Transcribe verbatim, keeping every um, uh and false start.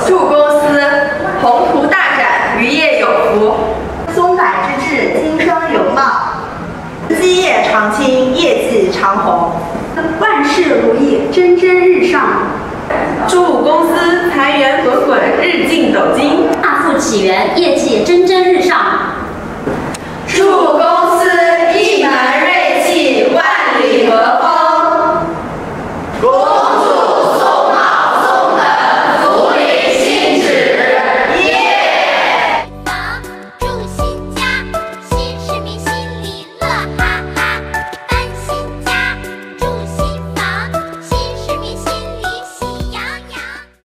祝公司宏图大展，渔业有福， 松柏之志，经生有茂，基业长青，业绩长虹， 万事如意，蒸蒸日上。 祝公司财源滚滚，日进斗金， 大富起源，业绩蒸蒸日上。 祝公